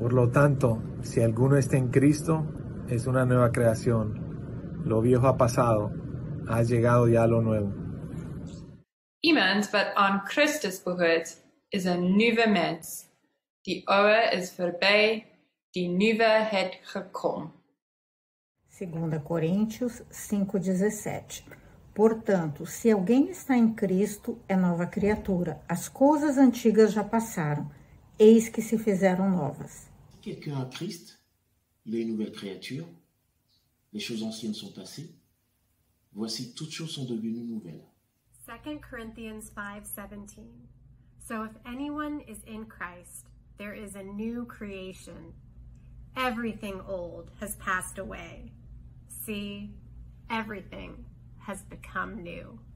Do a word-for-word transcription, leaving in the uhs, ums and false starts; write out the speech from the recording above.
Por lo tanto, si alguno está en Cristo, es una nueva creación. Lo viejo ha pasado, ha llegado ya lo nuevo. Iemand wat aan Christus behoort, is 'n nuwe mens. Die oude is verby, die nuwe het gekom. Segunda Coríntios cinco, dezessete. Portanto, se alguém está em Cristo, é nova criatura. As coisas antigas já passaram, eis que se fizeram novas. Si quelqu'un a Christ, il est une nouvelle créature. Les choses anciennes sont passées. Voici, toutes choses sont devenues nouvelles. Second Corinthians five seventeen. So if anyone is in Christ, there is a new creation. Everything old has passed away. See, everything has become new.